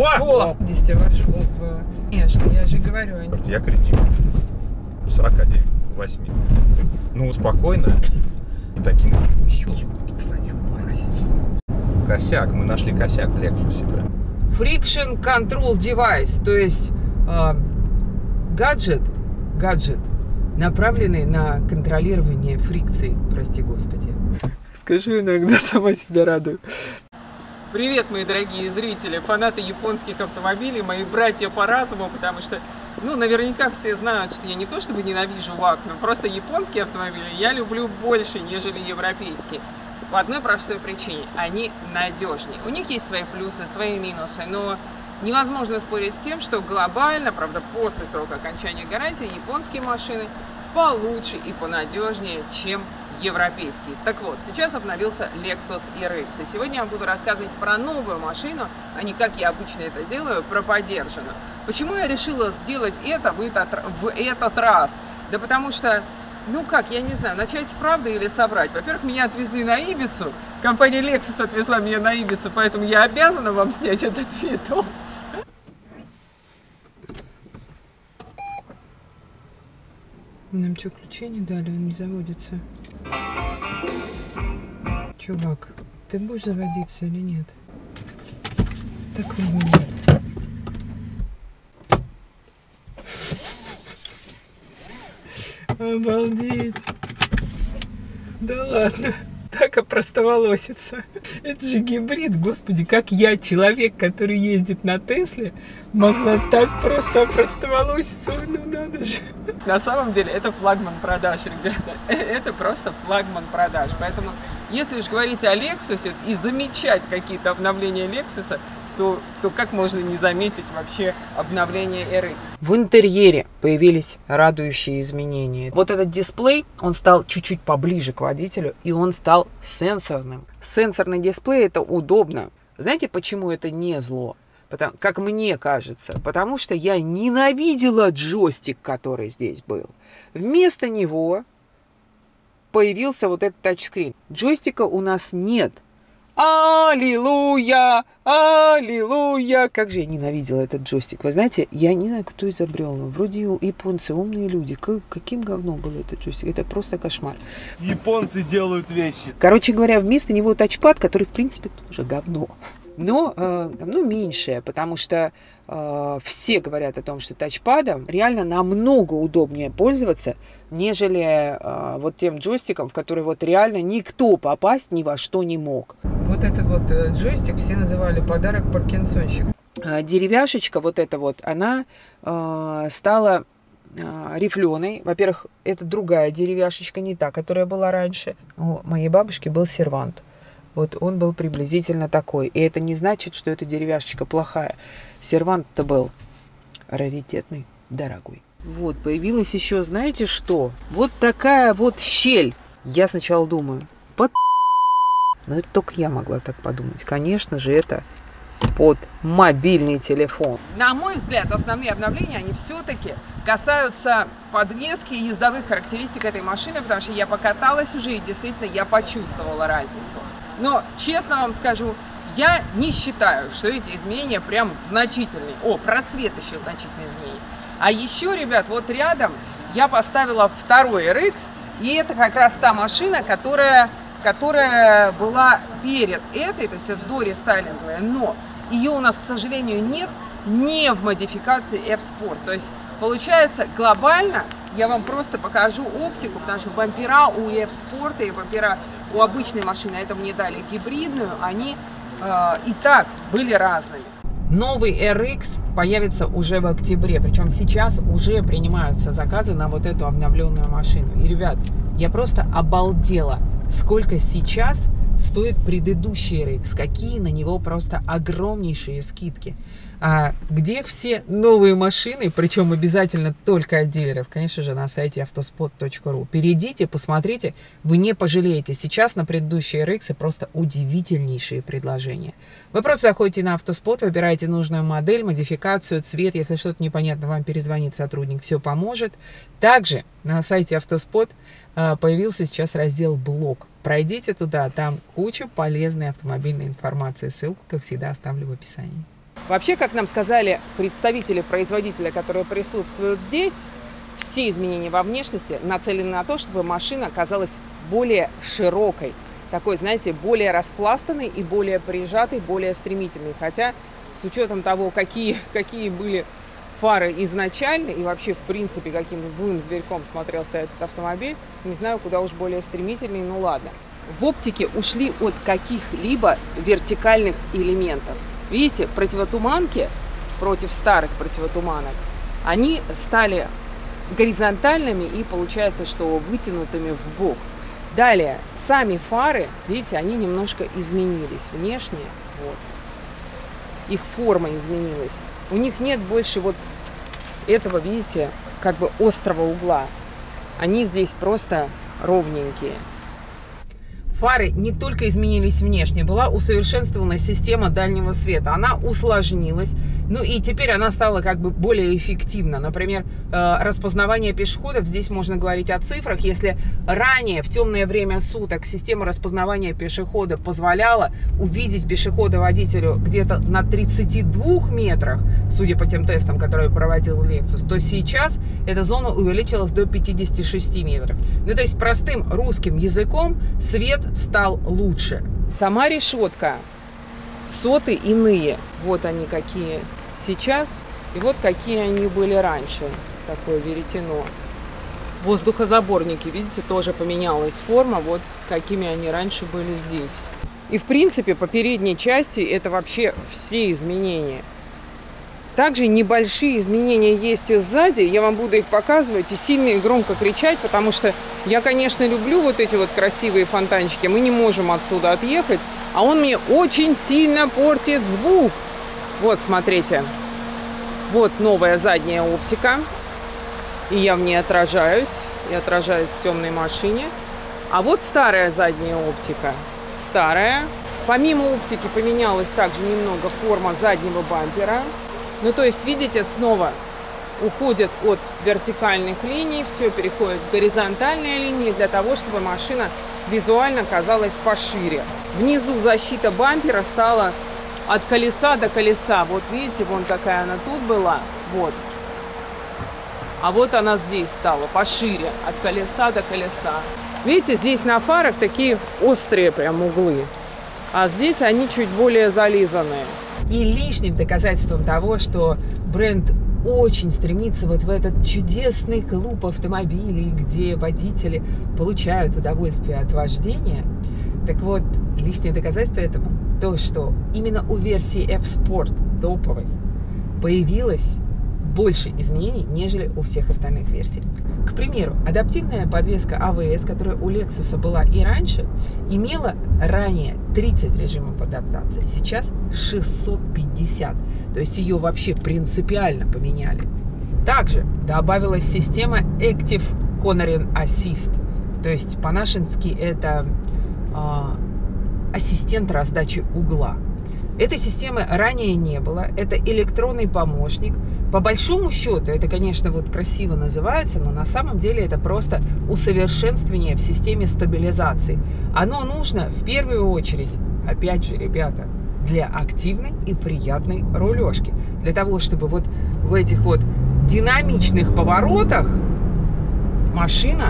О! 10 вошел в... Конечно, я же говорю. Я критик. 49, 8. Ну, спокойно. И таким... Твою мать. Косяк. Мы нашли косяк в Lexus прям. Friction Control Device, то есть гаджет, направленный на контролирование фрикций, прости господи. Скажу иногда, сама себя радую. Привет, мои дорогие зрители, фанаты японских автомобилей, мои братья по разуму, потому что, ну, наверняка все знают, что я не то чтобы ненавижу ВАК, но просто японские автомобили я люблю больше, нежели европейские. По одной простой причине. Они надежнее. У них есть свои плюсы, свои минусы, но невозможно спорить с тем, что глобально, правда, после срока окончания гарантии, японские машины получше и понадежнее, чем европейские. Так вот, сейчас обновился Lexus RX. И сегодня я вам буду рассказывать про новую машину, а не как я обычно это делаю, про подержанную. Почему я решила сделать это в этот раз? Да потому что... Ну как, я не знаю, начать с правды или соврать. Во-первых, меня отвезли на Ибицу. Компания Lexus отвезла меня на Ибицу, поэтому я обязана вам снять этот видос. Нам что, ключей не дали? Он не заводится. Чувак, ты будешь заводиться или нет? Такого нет. Обалдеть. Да ладно. Так опростоволосится. Это же гибрид, господи, как я, человек, который ездит на Тесле, могла так просто опростоволоситься. Ну надо же. На самом деле это флагман продаж, ребята. Это просто флагман продаж. Поэтому, если уж говорить о Lexus и замечать какие-то обновления Lexus, то как можно не заметить вообще обновление RX? В интерьере появились радующие изменения. Вот этот дисплей, он стал чуть-чуть поближе к водителю, и он стал сенсорным. Сенсорный дисплей – это удобно. Знаете, почему это не зло? Как мне кажется, потому что я ненавидела джойстик, который здесь был. Вместо него появился вот этот тачскрин. Джойстика у нас нет. Аллилуйя! Аллилуйя! Как же я ненавидела этот джойстик. Вы знаете, я не знаю, кто изобрел его. Вроде японцы, умные люди. Каким говном был этот джойстик? Это просто кошмар. Японцы делают вещи. Короче говоря, вместо него тачпад, который, в принципе, тоже говно. Но говно меньшее, потому что все говорят о том, что тачпадом реально намного удобнее пользоваться, нежели вот тем джойстиком, в который вот реально никто попасть ни во что не мог. Вот это вот джойстик все называли подарок паркинсонщик. Деревяшечка вот эта вот, она стала рифленой. Во-первых, это другая деревяшечка, не та, которая была раньше. У моей бабушки был сервант. Вот он был приблизительно такой. И это не значит, что эта деревяшечка плохая. Сервант-то был раритетный, дорогой. Вот, появилось еще, знаете что? Вот такая вот щель. Я сначала думаю, но это только я могла так подумать. Конечно же, это под мобильный телефон. На мой взгляд, основные обновления, они все-таки касаются подвески и ездовых характеристик этой машины, потому что я покаталась уже и действительно я почувствовала разницу. Но, честно вам скажу, я не считаю, что эти изменения прям значительные. О, просвет еще значительные изменения. А еще, ребят, вот рядом я поставила второй RX, и это как раз та машина, которая была перед этой, то есть это дорестайлинговая, но ее у нас, к сожалению, нет не в модификации F-Sport. То есть, получается, глобально я вам просто покажу оптику, потому что бампера у F-Sport и бампера у обычной машины, это мне дали гибридную, они и так были разными. Новый RX появится уже в октябре, причем сейчас уже принимаются заказы на вот эту обновленную машину. И, ребят, я просто обалдела, сколько сейчас стоит предыдущий RX, какие на него просто огромнейшие скидки. Где все новые машины, причем обязательно только от дилеров, конечно же, на сайте autospot.ru. Перейдите, посмотрите, вы не пожалеете. Сейчас на предыдущие RX просто удивительнейшие предложения. Вы просто заходите на Автоспот, выбираете нужную модель, модификацию, цвет. Если что-то непонятно, вам перезвонит сотрудник, все поможет. Также на сайте Автоспот появился сейчас раздел «Блог». Пройдите туда, там куча полезной автомобильной информации. Ссылку, как всегда, оставлю в описании. Вообще, как нам сказали представители производителя, которые присутствуют здесь, все изменения во внешности нацелены на то, чтобы машина казалась более широкой, такой, знаете, более распластанной и более прижатой, более стремительной. Хотя, с учетом того, какие были фары изначально и вообще, в принципе, каким злым зверьком смотрелся этот автомобиль, не знаю, куда уж более стремительный, ну ладно. В оптике ушли от каких-либо вертикальных элементов. Видите, противотуманки против старых противотуманок, они стали горизонтальными и получается, что вытянутыми в бок. Далее, сами фары, видите, они немножко изменились внешне. Вот. Их форма изменилась. У них нет больше вот этого, видите, как бы острого угла. Они здесь просто ровненькие. Фары не только изменились внешне, была усовершенствована система дальнего света. Она усложнилась, ну и теперь она стала как бы более эффективна. Например, распознавание пешеходов, здесь можно говорить о цифрах. Если ранее в темное время суток система распознавания пешехода позволяла увидеть пешехода водителю где-то на 32 метрах, судя по тем тестам, которые проводил Lexus, то сейчас эта зона увеличилась до 56 метров. Ну то есть простым русским языком свет стал лучше. Сама решетка, соты иные. Вот они какие сейчас, и вот какие они были раньше. Такое веретено. Воздухозаборники, видите, тоже поменялась форма. Вот какими они раньше были здесь. И в принципе по передней части это вообще все изменения. Также небольшие изменения есть и сзади. Я вам буду их показывать и сильно и громко кричать, потому что я, конечно, люблю вот эти вот красивые фонтанчики. Мы не можем отсюда отъехать, а он мне очень сильно портит звук. Вот, смотрите. Вот новая задняя оптика. И я в ней отражаюсь. Я отражаюсь в темной машине. А вот старая задняя оптика. Старая. Помимо оптики поменялась также немного форма заднего бампера. Ну, то есть, видите, снова уходит от вертикальных линий, все переходит в горизонтальные линии для того, чтобы машина визуально казалась пошире. Внизу защита бампера стала от колеса до колеса. Вот видите, вон какая она тут была. Вот. А вот она здесь стала пошире, от колеса до колеса. Видите, здесь на фарах такие острые прям углы. А здесь они чуть более зализанные. И лишним доказательством того, что бренд очень стремится вот в этот чудесный клуб автомобилей, где водители получают удовольствие от вождения. Так вот, лишнее доказательство этому то, что именно у версии F-Sport топовой появилось больше изменений, нежели у всех остальных версий. К примеру, адаптивная подвеска AVS, которая у Lexus была и раньше, имела ранее 30 режимов адаптации, сейчас 650. То есть ее вообще принципиально поменяли. Также добавилась система Active Cornering Assist. То есть по-нашенски это ассистент раздачи угла. Этой системы ранее не было. Это электронный помощник. По большому счету, это, конечно, вот красиво называется, но на самом деле это просто усовершенствование в системе стабилизации. Оно нужно в первую очередь, опять же, ребята, для активной и приятной рулежки. Для того, чтобы вот в этих вот динамичных поворотах машина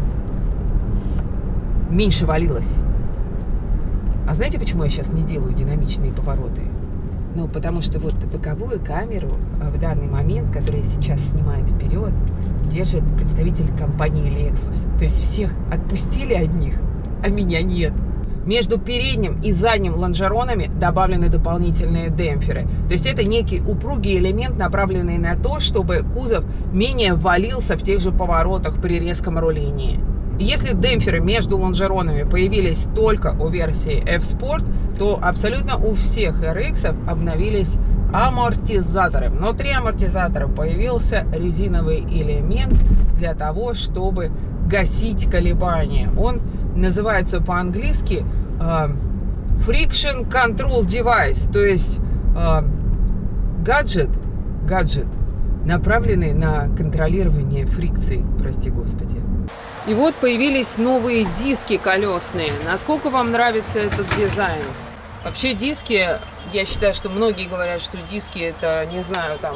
меньше валилась. А знаете, почему я сейчас не делаю динамичные повороты? Ну, потому что вот боковую камеру в данный момент, которая сейчас снимает вперед, держит представитель компании Lexus. То есть всех отпустили одних, а меня нет. Между передним и задним лонжеронами добавлены дополнительные демпферы. То есть это некий упругий элемент, направленный на то, чтобы кузов менее валился в тех же поворотах при резком рулении. Если демпферы между лонжеронами появились только у версии F-Sport, то абсолютно у всех RX обновились амортизаторы. Внутри амортизатора появился резиновый элемент для того, чтобы гасить колебания. Он называется по-английски Friction Control Device, то есть гаджет, направленный на контролирование фрикций, прости господи. И вот появились новые диски колесные. Насколько вам нравится этот дизайн? Вообще диски, я считаю, что многие говорят, что диски это, не знаю, там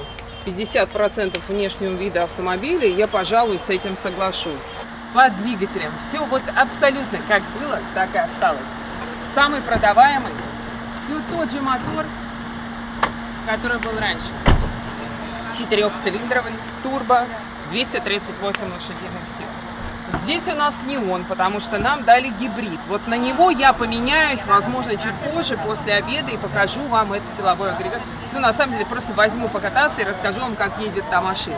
50% внешнего вида автомобиля, я, пожалуй, с этим соглашусь. По двигателям все вот абсолютно как было, так и осталось. Самый продаваемый, все тот же мотор, который был раньше. 4-цилиндровый, турбо, 238 лошадиных сил. Здесь у нас не он, потому что нам дали гибрид. Вот на него я поменяюсь, возможно, чуть позже, после обеда, и покажу вам этот силовой агрегат. Ну, на самом деле, просто возьму покататься и расскажу вам, как едет та машина.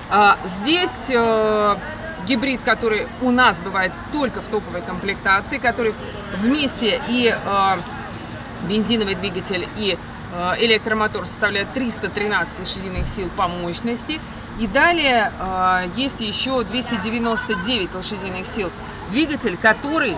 Здесь гибрид, который у нас бывает только в топовой комплектации, который вместе и бензиновый двигатель, и электромотор составляет 313 лошадиных сил по мощности. И далее есть еще 299 лошадиных сил двигатель, который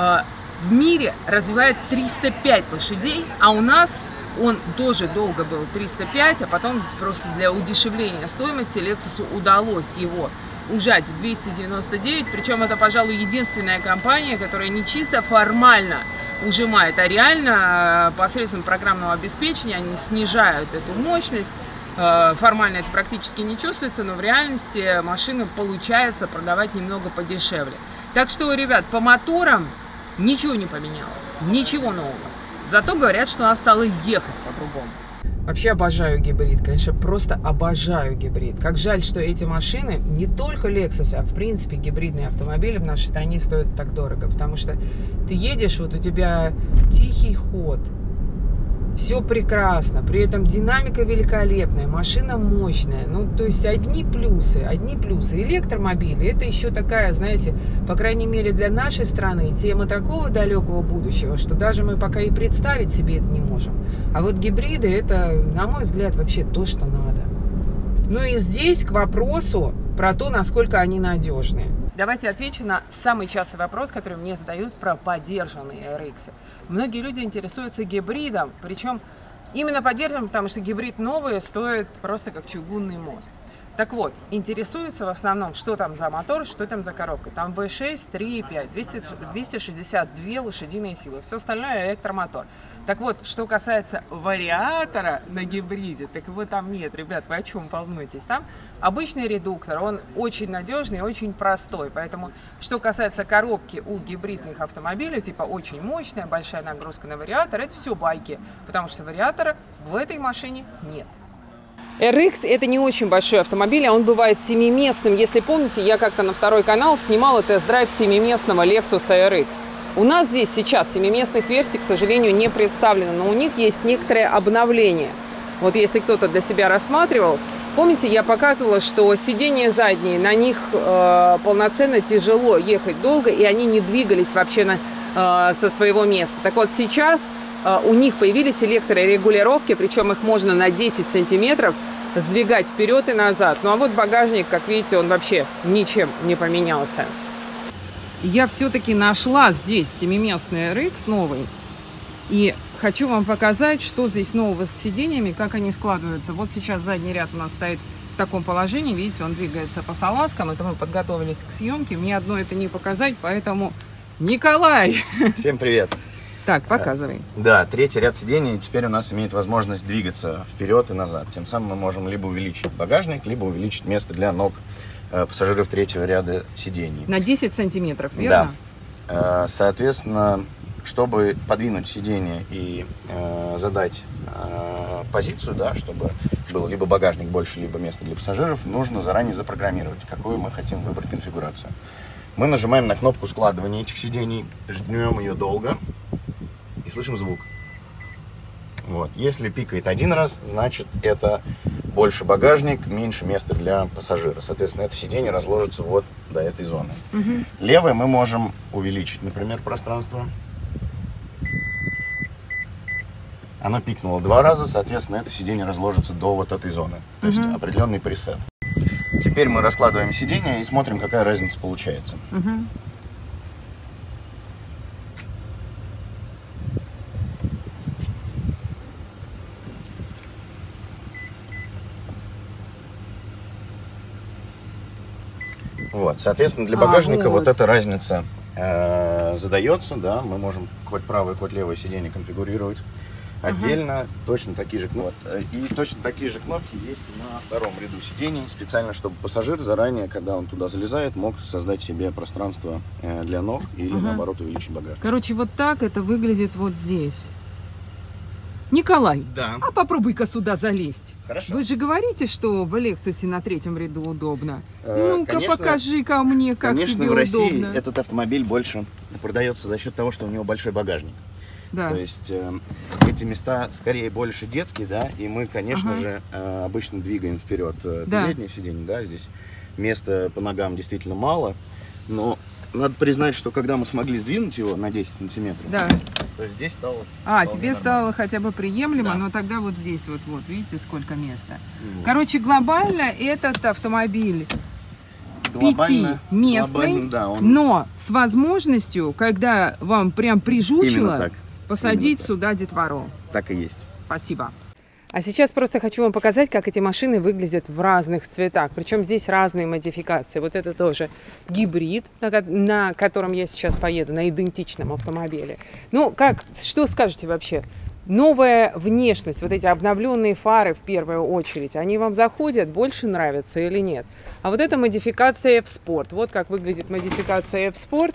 в мире развивает 305 лошадей, а у нас он тоже долго был 305, а потом просто для удешевления стоимости Lexus удалось его ужать в 299, причем это, пожалуй, единственная компания, которая не чисто формально ужимает, а реально посредством программного обеспечения они снижают эту мощность. Формально это практически не чувствуется, но в реальности машину получается продавать немного подешевле. Так что, ребят, по моторам ничего не поменялось, ничего нового. Зато говорят, что она стала ехать по-другому. Вообще обожаю гибрид, конечно, просто обожаю гибрид. Как жаль, что эти машины, не только Lexus, а в принципе гибридные автомобили в нашей стране стоят так дорого. Потому что ты едешь, вот у тебя тихий ход, все прекрасно, при этом динамика великолепная, машина мощная. Ну, то есть одни плюсы, одни плюсы. Электромобили, это еще такая, знаете, по крайней мере для нашей страны, тема такого далекого будущего, что даже мы пока и представить себе это не можем. А вот гибриды, это, на мой взгляд, вообще то, что надо. Ну и здесь к вопросу про то, насколько они надежные. Давайте отвечу на самый частый вопрос, который мне задают про подержанные RX. Многие люди интересуются гибридом, причем именно подержанным, потому что гибрид новый стоит просто как чугунный мост. Так вот, интересуются в основном, что там за мотор, что там за коробка. Там V6, 3,5, 262 лошадиные силы, все остальное электромотор. Так вот, что касается вариатора на гибриде, так его там нет, ребят, вы о чем волнуетесь? Там обычный редуктор, он очень надежный, очень простой, поэтому, что касается коробки у гибридных автомобилей, типа очень мощная, большая нагрузка на вариатор, это все байки, потому что вариатора в этой машине нет. RX это не очень большой автомобиль, а он бывает семиместным. Если помните, я как-то на второй канал снимала тест-драйв семиместного Lexus RX. У нас здесь сейчас семиместных версий, к сожалению, не представлено, но у них есть некоторые обновления. Вот если кто-то для себя рассматривал, помните, я показывала, что сиденья задние, на них полноценно тяжело ехать долго, и они не двигались вообще со своего места. Так вот сейчас у них появились электрорегулировки, причем их можно на 10 сантиметров сдвигать вперед и назад. Ну а вот багажник, как видите, он вообще ничем не поменялся. Я все-таки нашла здесь семиместный RX новый. И хочу вам показать, что здесь нового с сиденьями, как они складываются. Вот сейчас задний ряд у нас стоит в таком положении. Видите, он двигается по салазкам. Это мы подготовились к съемке. Мне одно это не показать, поэтому... Николай! Всем привет! Так, показывай. Да, третий ряд сидений теперь у нас имеет возможность двигаться вперед и назад. Тем самым мы можем либо увеличить багажник, либо увеличить место для ног пассажиров третьего ряда сидений. На 10 сантиметров, верно? Да. Соответственно, чтобы подвинуть сиденье и задать позицию, да, чтобы был либо багажник больше, либо место для пассажиров, нужно заранее запрограммировать, какую мы хотим выбрать конфигурацию. Мы нажимаем на кнопку складывания этих сидений, жмем ее долго и слышим звук. Вот. Если пикает один раз, значит это больше багажник, меньше места для пассажира. Соответственно, это сиденье разложится вот до этой зоны. Левое мы можем увеличить, например, пространство. Оно пикнуло 2 раза, соответственно, это сиденье разложится до вот этой зоны. То есть определенный пресет. Теперь мы раскладываем сиденье и смотрим, какая разница получается. Вот, соответственно, для багажника вот эта разница задается, да, мы можем хоть правое, хоть левое сиденье конфигурировать отдельно. Точно такие же кнопки. И точно такие же кнопки есть на втором ряду сидений, специально, чтобы пассажир заранее, когда он туда залезает, мог создать себе пространство для ног или, наоборот, увеличить багажник. Короче, вот так это выглядит вот здесь. Николай, Да. а попробуй-ка сюда залезть. Хорошо. Вы же говорите, что в Lexus на третьем ряду удобно. Ну-ка, конечно, покажи-ка мне, как Конечно, тебе в России удобно. этот автомобиль больше продается за счет того, что у него большой багажник. Да. То есть эти места скорее больше детские, да, и мы, конечно же, обычно двигаем вперед переднее сиденье, да, здесь места по ногам действительно мало, но надо признать, что когда мы смогли сдвинуть его на 10 сантиметров, Да. то здесь стало... Тебе стало хотя бы приемлемо, Да. но тогда вот здесь вот, видите, сколько места. Короче, глобально этот автомобиль пятиместный, да, он но с возможностью, когда вам прям прижучило, Именно так. посадить Именно так. сюда детвору. так и есть. Спасибо. А сейчас просто хочу вам показать, как эти машины выглядят в разных цветах. Причем здесь разные модификации. Вот это тоже гибрид, на котором я сейчас поеду, на идентичном автомобиле. Ну, что скажете вообще? Новая внешность, вот эти обновленные фары в первую очередь, они вам заходят, больше нравятся или нет? А вот эта модификация F-Sport. Вот как выглядит модификация F-Sport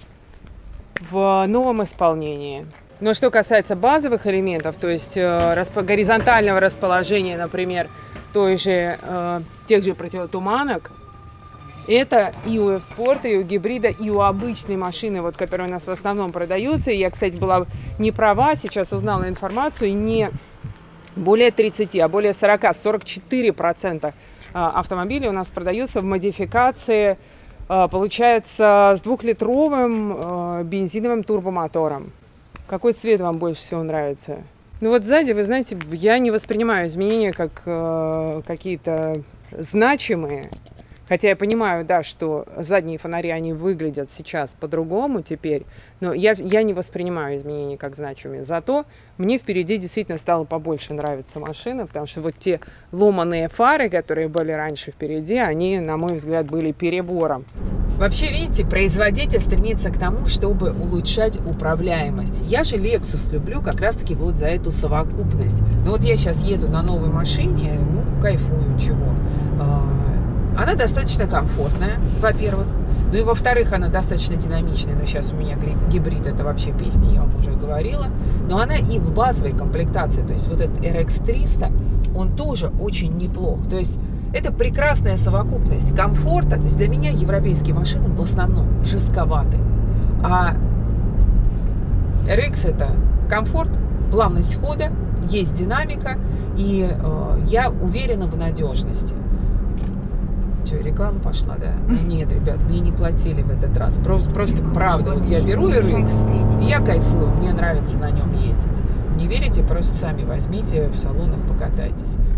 в новом исполнении. Но что касается базовых элементов, то есть горизонтального расположения, например, тех же противотуманок, это и у F-Sport, и у гибрида, и у обычной машины, вот, которая у нас в основном продаются. И я, кстати, была не права, сейчас узнала информацию, не более 30, а более 44% автомобилей у нас продаются в модификации, получается, с 2-литровым бензиновым турбомотором. Какой цвет вам больше всего нравится? Ну вот сзади, вы знаете, я не воспринимаю изменения как какие-то значимые. Хотя я понимаю, да, что задние фонари, они выглядят сейчас по-другому теперь, но я не воспринимаю изменения как значимые. Зато мне впереди действительно стало побольше нравиться машина, потому что вот те ломаные фары, которые были раньше впереди, они, на мой взгляд, были перебором. Вообще, видите, производитель стремится к тому, чтобы улучшать управляемость. Я же Lexus люблю как раз-таки вот за эту совокупность. Но вот я сейчас еду на новой машине, кайфую, чего. Она достаточно комфортная, во-первых. Ну и во-вторых, она достаточно динамичная. Но сейчас у меня гибрид, это вообще песня, я вам уже говорила. Но она и в базовой комплектации. То есть вот этот RX 300, он тоже очень неплох. То есть это прекрасная совокупность комфорта. То есть для меня европейские машины в основном жестковаты. А RX это комфорт, плавность хода, есть динамика. И я уверена в надежности. Что, реклама пошла, да? Нет, ребят, мне не платили в этот раз. Просто правда. Вот я беру RX, и я кайфую. Мне нравится на нем ездить. Не верите? Просто сами возьмите в салонах, покатайтесь.